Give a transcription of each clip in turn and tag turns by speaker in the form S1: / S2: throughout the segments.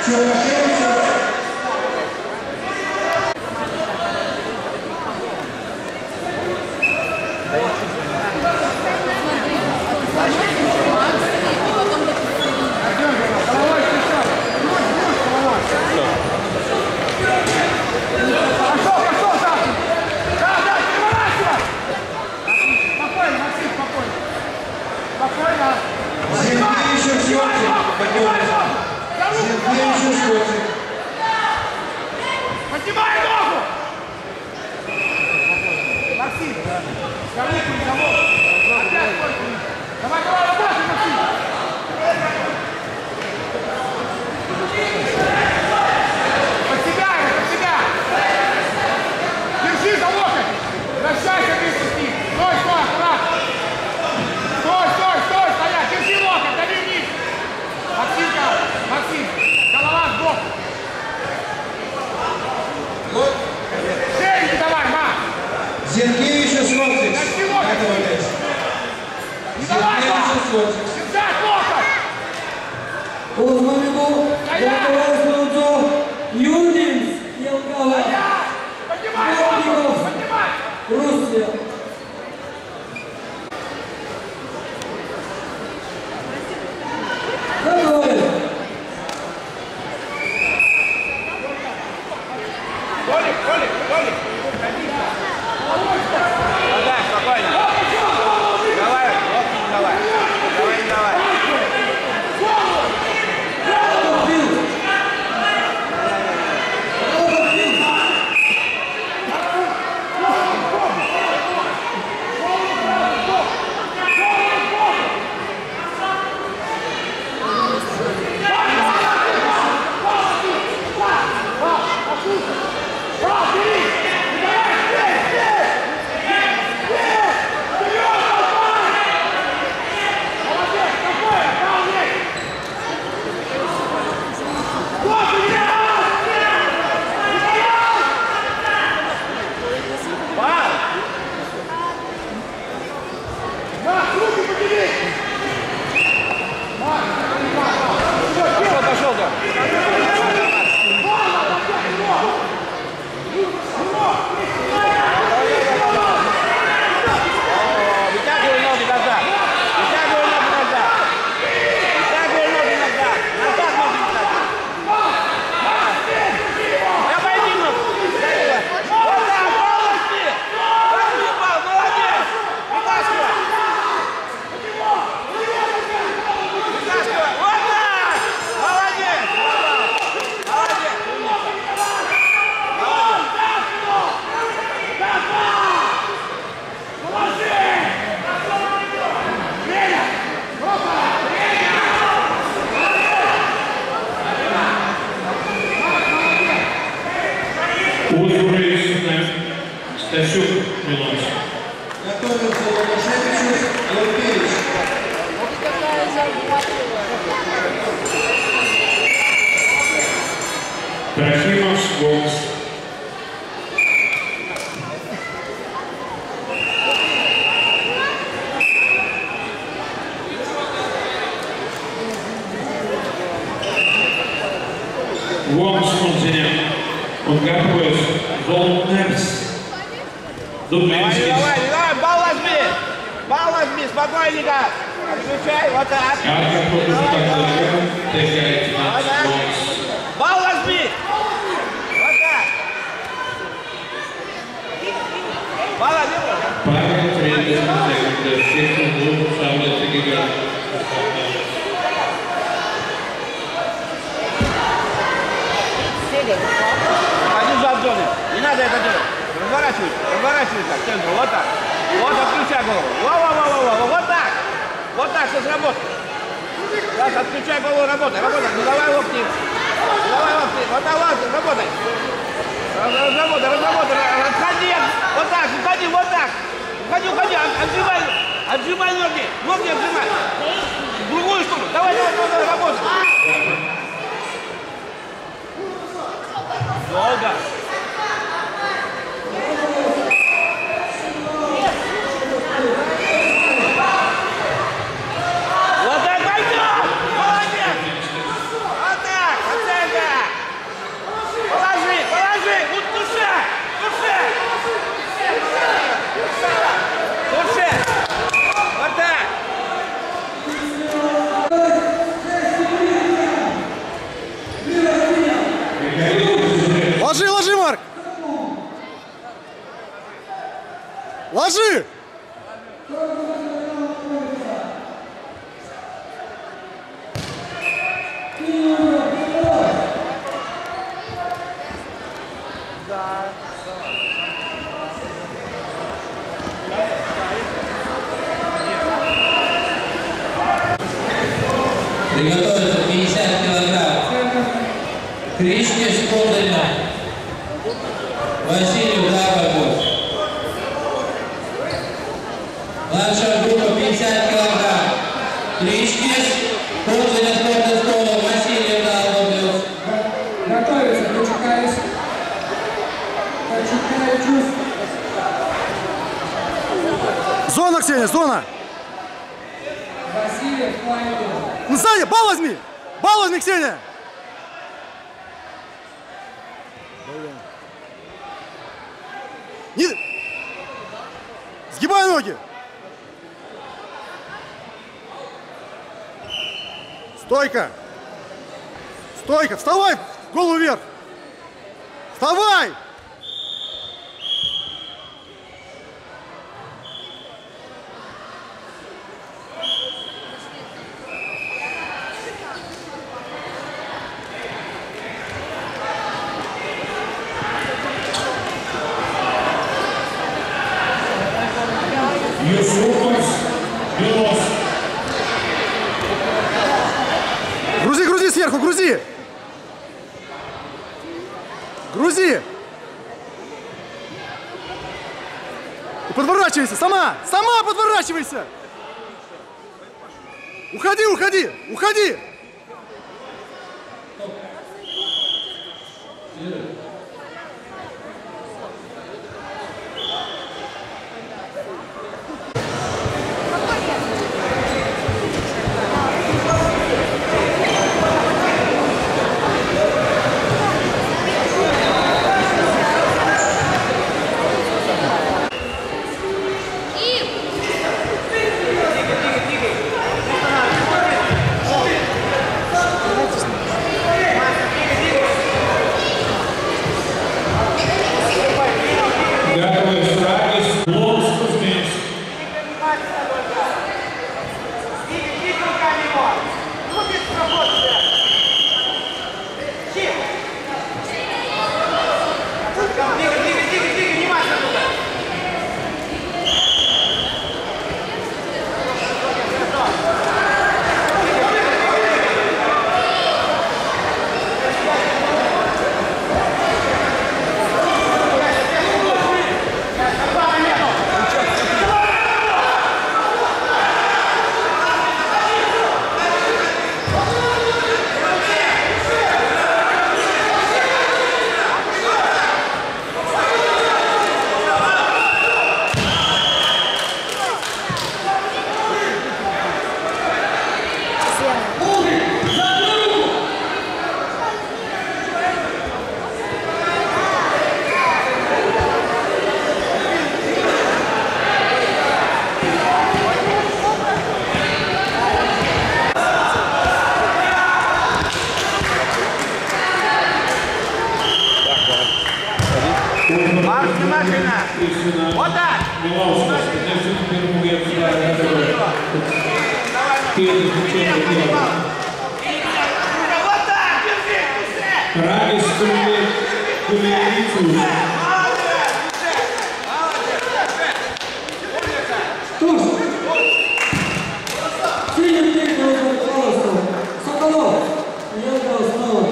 S1: Поднимай ногу! Максим! Скорее, опять только! Давай, давай, работай, Максим! Под себя! Держи за локоть! Вращайся вместе с ним! Стой, аккуратно! Стой, стоять! Держи локоть, дави вниз! Максим! Голова сбоку! Шею давай, ма!
S2: Зенкевичу смотришь.
S1: Не давай, ма! Держать локоть!
S3: Uzmanību, gatavais lūdzu Jūdins Jelgava.
S1: Поднимай ногу! Поднимай!
S3: Rusija. Готовы.
S1: Толик! Отдай, спокойно! Давай! Пошел, да! Вытягивай ноги назад! Вытягивай ноги назад! Назад ноги вытягивай! Обойди ногу! Вот так, полностью! Подъебал, молодец! Вытаскивай! Вот так! Молодец! Молодец!
S4: Стасюк Милович.
S2: Готовился Лукашевичу Елкевич.
S4: Трофимов Бокс. Вомс континент. Он готовит Волнерс. Дублинский.
S1: Давай, бал возьми, спокойненько. Отключай, вот так. Бал возьми. Вот так. Бал возьми.
S4: Павел Фредерик, всех клубов Шарлотта Гигант.
S1: Один за обзором. Не надо это делать. Разворачивайся к центру, вот так. Вот, отключай голову. Вот так, все сработает. Сейчас отключай голову, работай. Не давай локти. Вот так, работай. Разработай. Отходи. Вот так, уходи, вот так. Уходи, отжимай ноги. Ноги отжимай. В другую сторону. Давай, работай. Долго. Вот так пойдем! Молодец! Вот так! Оценка!
S2: Приготовиться 50 килограмм. Кришкис Козырев. Василий Дагобов. Младшая группа 50 килограмм. Кришкис Козырев, спортная школа, Василий Дагобов.
S3: Готовится, Кочекаев. Кочекаев.
S5: Зона, Ксения, зона!
S3: Василий Флайдер.
S5: Ну, Саня, бал возьми! Бал возьми, Ксения! Не... Сгибай ноги! Стойка! Стойка! Вставай! Голову вверх! Вставай! Грузи, грузи сверху, грузи! Грузи! И подворачивайся, сама! Сама подворачивайся! Уходи, уходи! Уходи!
S1: Марш, внимательно! Вот так! Вот так! Держи!
S4: Рагис Кулевицу.
S3: Синий техник, пожалуйста. Соколов. Я дал снова.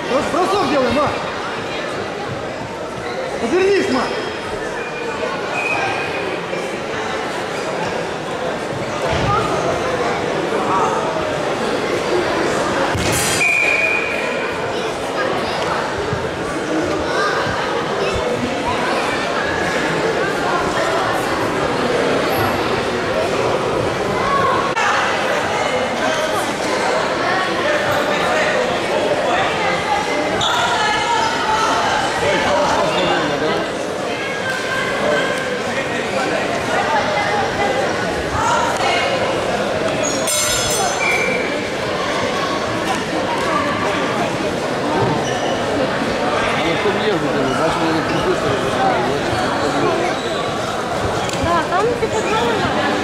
S5: Бросок делай, Ма. Повернись, Ма.
S6: Да, там ты подумала.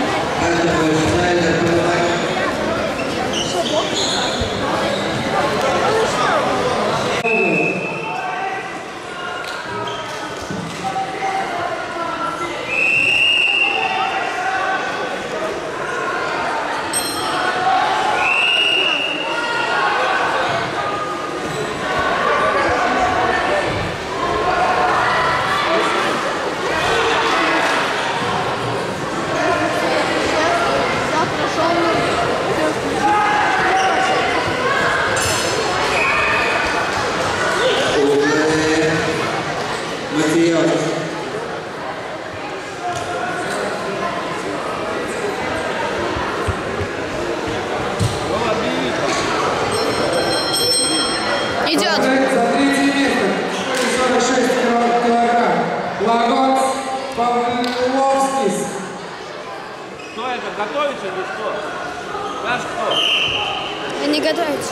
S7: Идет.
S3: За третье место. 46 килограмм. Лагоц Павловский.
S1: Кто это? Готовится или что? Наш кто?
S7: Они готовятся.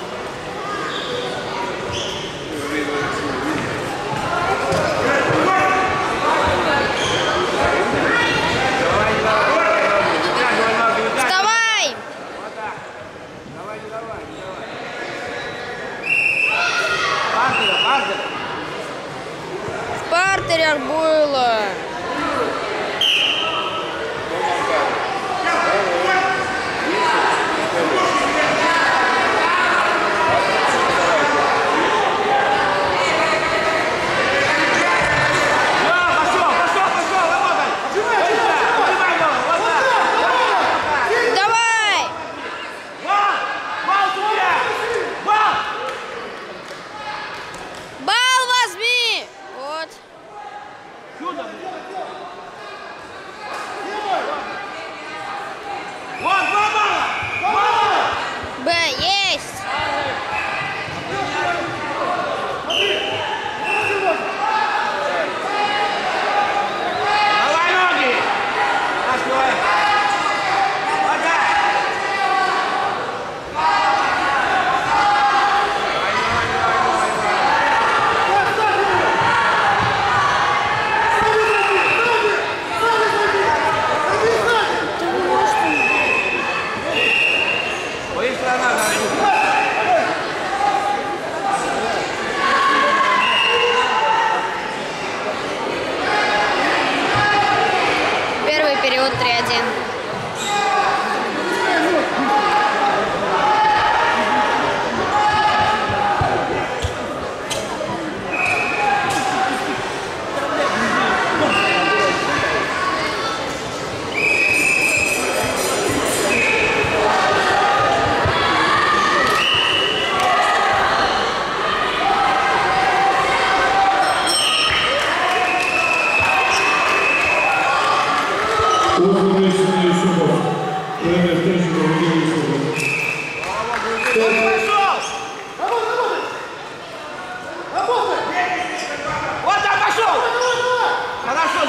S7: Вставай!
S1: Вот так. Давай, не давай, не давай. Партера, партера.
S7: В партере Арбуйла. Давай! Бал возьми! Вот. Б, есть!
S1: Давай ноги! Открой! Вот так! Быстро надо!
S7: Первый период 3-1. Вот так пошел! Хорошо,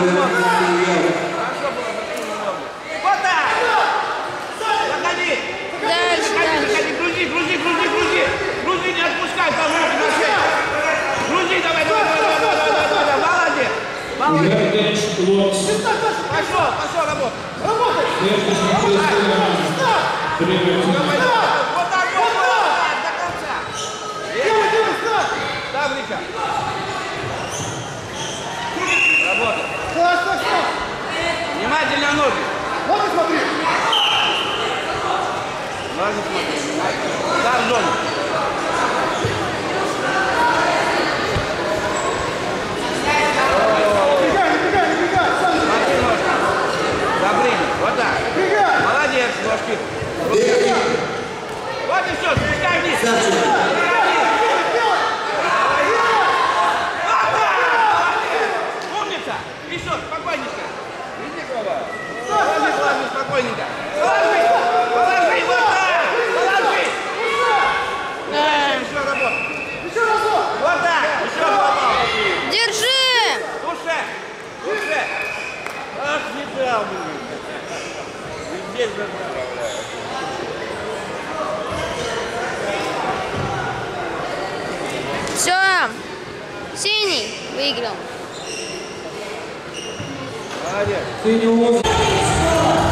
S7: вот так! Заходи! Дальше, дальше.
S1: Заходи, грузи, грузи, грузи, грузи! Грузи, не отпускай, там руки на шею! Грузи, давай, давай, давай, давай, давай, давай, молодец! Молодец! Пошел, пошел, работай! Работай! Давай, давай! Вот так, вот так, до конца! Таврика! Работай! Внимательно ноги!
S5: Вот и смотри.
S1: Ноги смотри! Там зону!
S6: Все. Синий выиграл.
S1: Молодец.
S3: Ты не